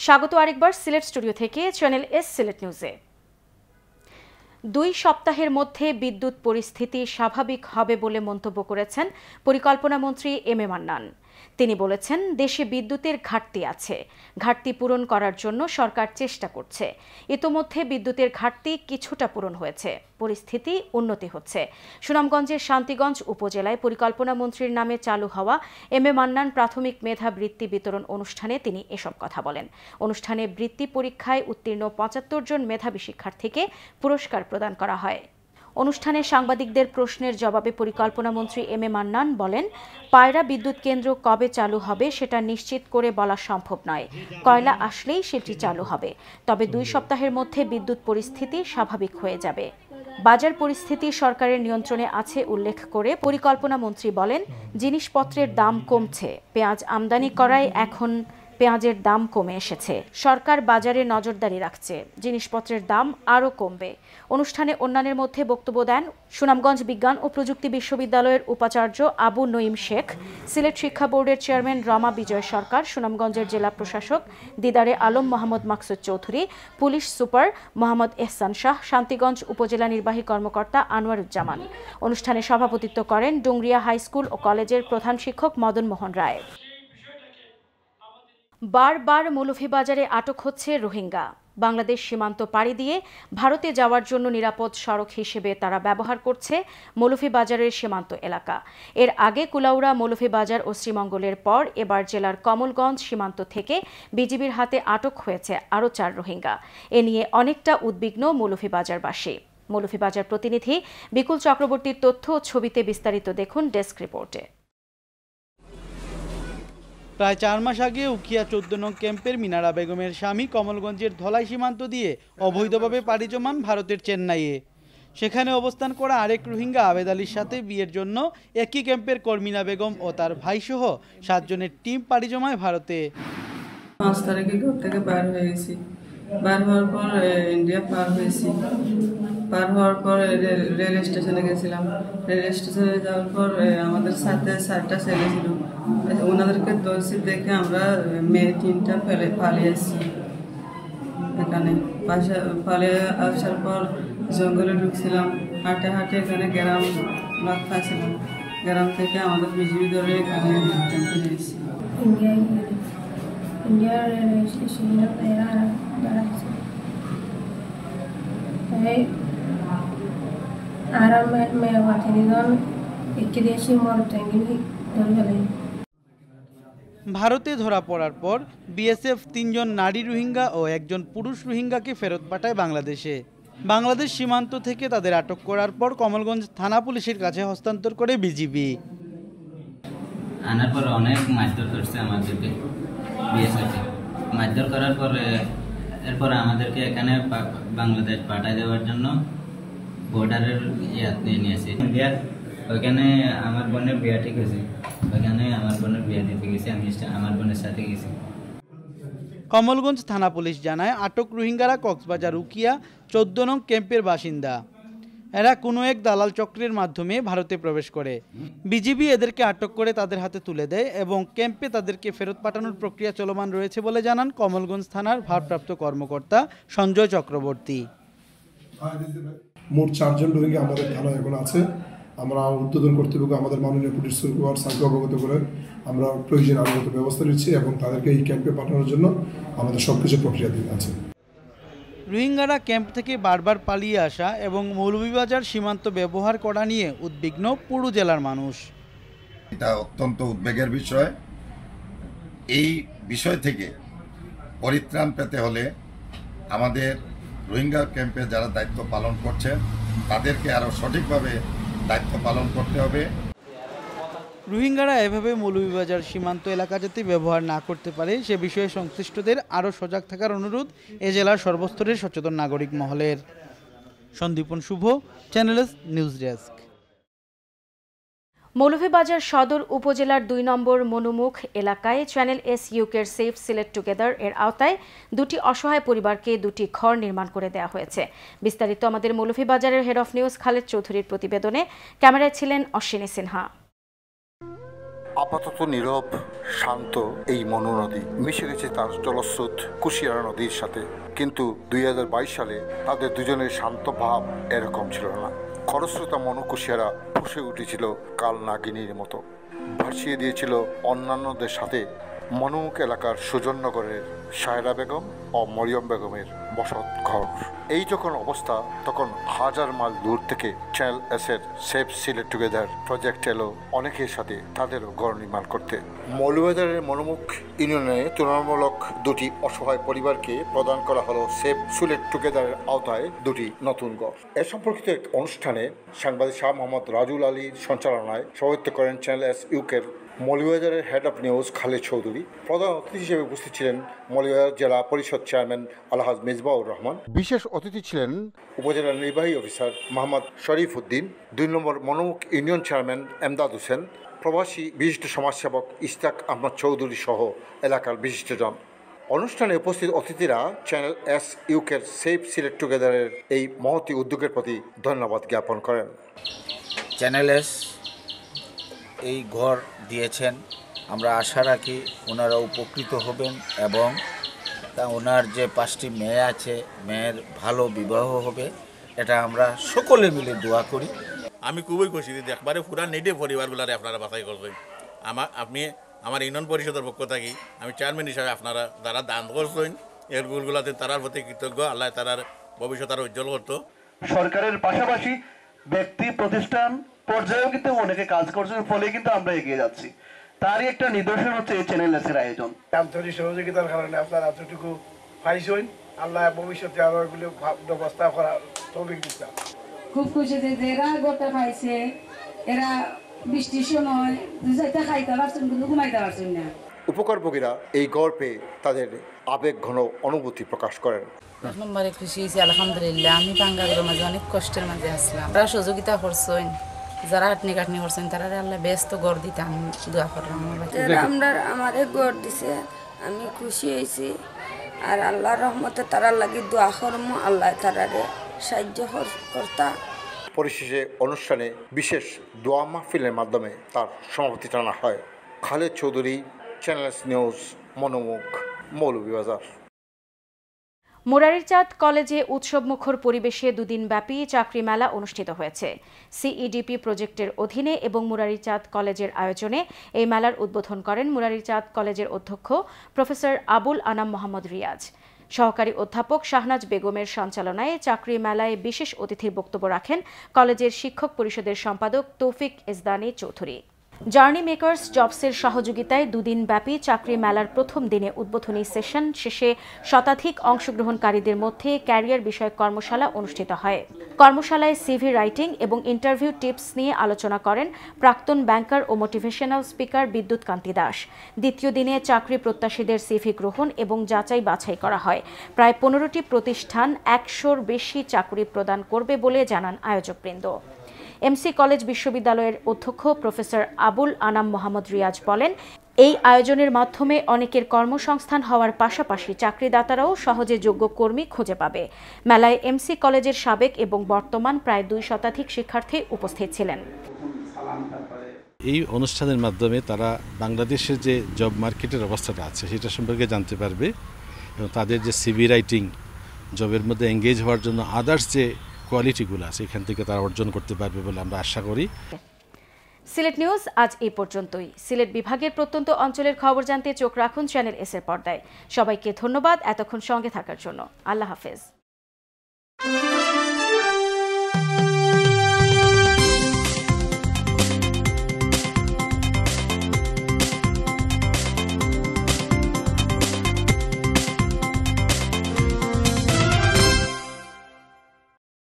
স্বাগত আরেকবার সিলেট স্টুডিও থেকে চ্যানেল এস সিলেট নিউজে। 2 সপ্তাহের মধ্যে বিদ্যুৎ পরিস্থিতি স্বাভাবিক হবে বলে মন্তব্য করেছেন পরিকল্পনা মন্ত্রী এম এ মান্নান। তিনি বলেছেন, দেশে বিদ্যুতের ঘাটতি আছে, ঘাটতি পূরণ করার জন্য সরকার চেষ্টা করছে। ইতোমধ্যে বিদ্যুতের ঘাটতি কিছুটা পূরণ হয়েছে, পরিস্থিতি উন্নতি হচ্ছে। সুনামগঞ্জের শান্তিগঞ্জ উপজেলায় পরিকল্পনা মন্ত্রীর নামে চালু হওয়া এম এ মান্নান প্রাথমিক মেধা বৃত্তি বিতরণ অনুষ্ঠানে তিনি এসব কথা বলেন। অনুষ্ঠানে বৃত্তি পরীক্ষায় উত্তীর্ণ 75 জন মেধাবী শিক্ষার্থীকে পুরস্কার প্রদান করা হয়। অনুষ্ঠানে সাংবাদিকদের প্রশ্নের জবাবে পরিকল্পনা মন্ত্রী এম এ মান্নান বলেন, পায়রা বিদ্যুৎ কেন্দ্র কবে চালু হবে সেটা নিশ্চিত করে বলা সম্ভব নয়। কয়লা আসলেই সেটি চালু হবে, তবে 2 সপ্তাহের মধ্যে বিদ্যুৎ পরিস্থিতি স্বাভাবিক হয়ে যাবে। বাজার পরিস্থিতি সরকারের নিয়ন্ত্রণে আছে উল্লেখ করে পরিকল্পনা মন্ত্রী বলেন, জিনিসপত্রের দাম কমছে, পেঁয়াজ আমদানি করায় এখন পেঁয়াজের দাম কমে এসেছে। সরকার বাজারে নজরদারি রাখছে, জিনিসপত্রের দাম আরও কমবে। অনুষ্ঠানে অন্যান্যের মধ্যে বক্তব্য দেন সুনামগঞ্জ বিজ্ঞান ও প্রযুক্তি বিশ্ববিদ্যালয়ের উপাচার্য আবু নঈম শেখ, সিলেট শিক্ষা বোর্ডের চেয়ারম্যান রমা বিজয় সরকার, সুনামগঞ্জের জেলা প্রশাসক দিদারে আলম মোহাম্মদ মাকসুদ চৌধুরী, পুলিশ সুপার মোহাম্মদ এহসান শাহ, শান্তিগঞ্জ উপজেলা নির্বাহী কর্মকর্তা আনোয়ারুজ্জামান। অনুষ্ঠানে সভাপতিত্ব করেন ডুংরিয়া হাই স্কুল ও কলেজের প্রধান শিক্ষক মদন মোহন রায়। বারবার মৌলভীবাজারে আটক হচ্ছে রোহিঙ্গা। বাংলাদেশ সীমান্ত পাড়ি দিয়ে ভারতে যাওয়ার জন্য নিরাপদ সড়ক হিসেবে তারা ব্যবহার করছে মৌলভীবাজারের সীমান্ত এলাকা। এর আগে কুলাউড়া, মৌলভীবাজার ও শ্রীমঙ্গলের পর এবার জেলার কমলগঞ্জ সীমান্ত থেকে বিজিবির হাতে আটক হয়েছে আরও 4 রোহিঙ্গা। এ নিয়ে অনেকটা উদ্বিগ্ন মৌলভীবাজারবাসী। মৌলভীবাজার প্রতিনিধি বিকুল চক্রবর্তীর তথ্য ও ছবিতে বিস্তারিত দেখুন ডেস্ক রিপোর্টে। প্রায় 4 মাস আগে উখিয়া 14 নং ক্যাম্পের মিনারা বেগমের স্বামী কমলগঞ্জের ধলাই সীমান্ত দিয়ে অবৈধভাবে পাড়ি জমান ভারতের চেন্নাইয়ে। সেখানে অবস্থান করা আরেক রোহিঙ্গা আবেদ আলীর সাথে বিয়ের জন্য একই ক্যাম্পের কর্মিনা বেগম ও তার ভাইসহ 7 জনের টিম পাড়ি জমায় ভারতে। 5 তারিখে ঘর থেকে বার হয়ে গেছি। বার হওয়ার পর ইন্ডিয়া পার হয়েছি। পার হওয়ার পর রেল স্টেশনে গেছিলাম। রেল স্টেশনে যাওয়ার পর আমাদের সাথে 4টা ছেলে ছিল, ওনাদেরকে দর্শি দেখে আমরা মেয়ে 3টা পালিয়ে আসছি। এখানে পালিয়ে আসার পর জঙ্গলে ঢুকছিলাম। হাঁটে হাঁটে এখানে গ্রাম রাত খাইছিলাম। গ্রাম থেকে আমাদের বিজিবি ধরে এখানে ক্যাম্পে নিয়েছি। ইন্ডিয়ার রেল স্টেশনে দাঁড়াচ্ছে আর মেয়েবাতিজন একটি মরটেঙ্গি ধরে। ভারতে ধরা পড়ার পর বিএসএফ 3 জন নারী রোহিঙ্গা ও 1 জন পুরুষ রোহিঙ্গাকে ফেরত পাঠায় বাংলাদেশে। বাংলাদেশ সীমান্ত থেকে তাদের আটক করার পর কমলগঞ্জ থানা পুলিশের কাছে হস্তান্তর করে বিজিবি। আনার পর অনেক মারধর করছে আমাদেরকে, বিএসএফ মারধর করার পরে এরপর আমাদেরকে এখানে বাংলাদেশ পাঠায় দেওয়ার জন্য বর্ডারের নিয়েছে ইন্ডিয়া। ওইখানে আমার বোনের বিয়া ঠিক আছে, ওইখানে আমার বোনের বিয়া দিতে গেছি, আমি আমার বোনের সাথে গেছি। কমলগঞ্জ থানা পুলিশ জানায়, আটক রোহিঙ্গারা কক্সবাজার উখিয়া 14 নং ক্যাম্পের বাসিন্দা। এরা কোনো এক দালাল চক্রের মাধ্যমে ভারতে প্রবেশ করে। বিজিবি এদেরকে আটক করে তাদের হাতে তুলে দেয় এবং ক্যাম্পে তাদেরকে ফেরত পাঠানোর প্রক্রিয়া চলমান রয়েছে বলে জানান কমলগঞ্জ থানার ভারপ্রাপ্ত কর্মকর্তা সঞ্জয় চক্রবর্তী। মোট 4 জন রোহিঙ্গা আমাদের থানায় এখন আছে। আমরা উদ্বোধন কর্তৃপক্ষ আমাদের মাননীয় পুলিশ সুপার স্যারকে অবগত করে আমরা প্রয়োজনীয় আইনগত ব্যবস্থা নিচ্ছি এবং তাদেরকে এই ক্যাম্পে পাঠানোর জন্য আমাদের সবকিছু প্রক্রিয়াধীন আছে। রোহিঙ্গারা ক্যাম্প থেকে বারবার পালিয়ে আসা এবং মৌলভীবাজার সীমান্ত ব্যবহার করা নিয়ে উদ্বিগ্ন পুরো জেলার মানুষ। এটা অত্যন্ত উদ্বেগের বিষয়। এই বিষয় থেকে পরিত্রাণ পেতে হলে আমাদের রোহিঙ্গা ক্যাম্পে যারা দায়িত্ব পালন করছে তাদেরকে আরও সঠিকভাবে দায়িত্ব পালন করতে হবে। রোহিঙ্গারা এভাবে মৌলভীবাজার সীমান্ত এলাকা যাতে ব্যবহার না করতে পারে সে বিষয়ে সংশ্লিষ্টদের আরও সজাগ থাকার অনুরোধ এ জেলার সর্বস্তরের সচেতন নাগরিক মহলের। Sandipan Shubho, channel S news desk. Moulvibazar সদর উপজেলার 2 নম্বর মনুমুখ এলাকায় চ্যানেল এস ইউকের সেফ সিলেট টুগেদার এর আওতায় 2টি অসহায় পরিবারকে 2টি ঘর নির্মাণ করে দেওয়া হয়েছে। বিস্তারিত আমাদের মৌলভীবাজারের হেড অফ নিউজ খালেদ চৌধুরীর প্রতিবেদনে। ক্যামেরায় ছিলেন অশ্বিনী সিনহা। আপাতত নীরব শান্ত এই মনু নদী মিশে গেছে তার জলস্রোত কুশিয়ারা নদীর সাথে। কিন্তু 2022 সালে তাদের দুজনের শান্ত ভাব এরকম ছিল না। খরস্রোতা মনু কুশিয়ারা ফুঁসে উঠেছিল কাল নাগিনীর মতো, ভাসিয়ে দিয়েছিল অন্যান্যদের সাথে মনুমুখ এলাকার সুজননগরের সায়রা বেগম ও মরিয়ম বেগমের বসত ঘর। এই যখন অবস্থা, তখন হাজার মাইল দূর থেকে চ্যানেল এসের সেভ সিলেট টুগেদার প্রজেক্ট এলো অনেকের সাথে তাদেরও ঘর নির্মাণ করতে। মৌলভীবাজারের মনোমুখ ইউনিয়নে তুলনামূলক দুটি অসহায় পরিবারকে প্রদান করা হলো সেভ সিলেট টুগেদারের আওতায় দুটি নতুন ঘর। এ সম্পর্কিত এক অনুষ্ঠানে সাংবাদিক শাহ মোহাম্মদ রাজুল আলীর সঞ্চালনায় সভাপতিত্ব করেন চ্যানেল এস ইউকের মৌলভীবাজারের head of news Khaled Chowdhury. প্রধান অতিথি হিসেবে উপস্থিত ছিলেন মৌলভীবাজার জেলা পরিষদ চেয়ারম্যান আলহাজ মেজবাউর রহমান। বিশেষ অতিথি ছিলেন উপজেলা নির্বাহী অফিসার মোহাম্মদ শরীফ উদ্দিন, 2 নম্বর মনোমুখ ইউনিয়ন চেয়ারম্যান এমদাদ হোসেন, প্রবাসী বিশিষ্ট সমাজসেবক ইশতাক আহমদ চৌধুরী সহ এলাকার বিশিষ্টজন। অনুষ্ঠানে উপস্থিত অতিথিরা চ্যানেল এস ইউকের সেভ সিলেট টুগেদারের এই মহতী উদ্যোগের প্রতি ধন্যবাদ জ্ঞাপন করেন। চ্যানেল এস এই ঘর দিয়েছেন, আমরা আশা রাখি ওনারা উপকৃত হবেন এবং ওনার যে 5টি মেয়ে আছে, মেয়ের ভালো বিবাহ হবে, এটা আমরা সকলে মিলে দোয়া করি। আমি খুবই খুশি দিদি, একবারে পুরা নেটে পরিবারগুলারে আপনারা বাছাই করছেন। আপনি আমার ইউনিয়ন পরিষদের পক্ষ থাকি আমি চেয়ারম্যান হিসাবে আপনারা যারা দান করছেন এরগুলোতে তারার প্রতি কৃতজ্ঞ। আল্লাহ তারার ভবিষ্যৎ আরো উজ্জ্বল করত। সরকারের পাশাপাশি ব্যক্তি প্রতিষ্ঠান পর্যায়েও কিন্তু অনেকে কাজ করছেন, ফলে কিন্তু আমরা এগিয়ে যাচ্ছি। তারই একটা নিদর্শন হচ্ছে এই চ্যানেল এসের আয়োজন। আন্তরিক সহযোগিতার কারণে আপনারা এতটুকু পাইছেন, আল্লাহ ভবিষ্যতে আরো এগুলো ব্যবস্থা করার তৌফিক দিচ্ছেন। খুব খুশি যে এরা গোটা পাইছে, এরা বৃষ্টির সময় দুজাইতে খাইতে পারছেন কিন্তু ঘুমাইতে পারছেন না। উপকারভোগীরা এই গড় পেয়ে তাদের আবেগ ঘন অনুভূতি প্রকাশ করেন। এক নম্বরে খুশি হয়েছি আলহামদুলিল্লাহ। আমি বাঙ্গালোরের মাঝে অনেক কষ্টের মাঝে আসলাম, তারা সহযোগিতা করছেন, যারা আটনি কাটনি করছেন তারা আল্লাহ ব্যস্ত গড় দিতে আমি দোয়া করলাম। আমরা আমাদের গড় দিছে, আমি খুশি হয়েছি। আর আল্লাহর রহমতে তারা লাগি দোয়া করবো, আল্লাহ তারারে সাহায্য কর্তা। পরিশেষে অনুষ্ঠানে বিশেষ দোয়া মাহফিলের মাধ্যমে তার সমাপ্তি টানা হয়। Khaled Chowdhury, channel S news, Monomukh, Moulvibazar. Murarichand কলেজে উৎসবমুখর পরিবেশে 2 দিনব্যাপী চাকরি মেলা অনুষ্ঠিত হয়েছে। সিইডিপি প্রজেক্টের অধীনে এবং মুরারিচাঁদ কলেজের আয়োজনে এই মেলার উদ্বোধন করেন মুরারিচাঁদ কলেজের অধ্যক্ষ প্রফেসর আবুল আনাম মোহাম্মদ রিয়াজ। সহকারী অধ্যাপক শাহনাজ বেগমের সঞ্চালনায় চাকরি মেলায় বিশেষ অতিথির বক্তব্য রাখেন কলেজের শিক্ষক পরিষদের সম্পাদক তৌফিক ইসদানি চৌধুরী। জার্নি মেকার্স জবসের সহযোগিতায় 2 দিনব্যাপী চাকরি মেলার প্রথম দিনে উদ্বোধনী সেশন শেষে শতাধিক অংশগ্রহণকারীদের মধ্যে ক্যারিয়ার বিষয়ক কর্মশালা অনুষ্ঠিত হয়। কর্মশালায় সিভি রাইটিং এবং ইন্টারভিউ টিপস নিয়ে আলোচনা করেন প্রাক্তন ব্যাংকার ও মোটিভেশনাল স্পিকার বিদ্যুৎ কান্তি দাস। দ্বিতীয় দিনে চাকরি প্রত্যাশীদের সিভি গ্রহণ এবং যাচাই বাছাই করা হয়। প্রায় 15টি প্রতিষ্ঠান 100-র বেশি চাকরি প্রদান করবে বলে জানান আয়োজকবৃন্দ। এমসি কলেজ বিশ্ববিদ্যালয়ের অধ্যক্ষ প্রফেসর আবুল আনাম মোহাম্মদ রিয়াজ বলেন, এই আয়োজনের মাধ্যমে অনেকের কর্মসংস্থান হওয়ার পাশাপাশি চাকরিদাতারাও সহজে যোগ্য কর্মী খুঁজে পাবে। মেলায় এমসি কলেজের সাবেক এবং বর্তমান প্রায় 2 শতাধিক শিক্ষার্থী উপস্থিত ছিলেন। এই অনুষ্ঠানের মাধ্যমে তারা বাংলাদেশের যে জব মার্কেটের অবস্থাটা আছে সেটা সম্পর্কে জানতে পারবে এবং তাদের যে সিভি রাইটিং, জবের মধ্যে এঙ্গেজ হওয়ার জন্য আদার্স যে কোয়ালিটিগুলো আছে এখান থেকে তারা অর্জন করতে পারবে বলে আমরা আশা করি। সিলেট নিউজ আজ এই পর্যন্তই। সিলেট বিভাগের প্রত্যন্ত অঞ্চলের খবর জানতে চোখ রাখুন চ্যানেল এস এর পর্দায়। সবাইকে ধন্যবাদ এতক্ষণ সঙ্গে থাকার জন্য। আল্লাহ হাফেজ।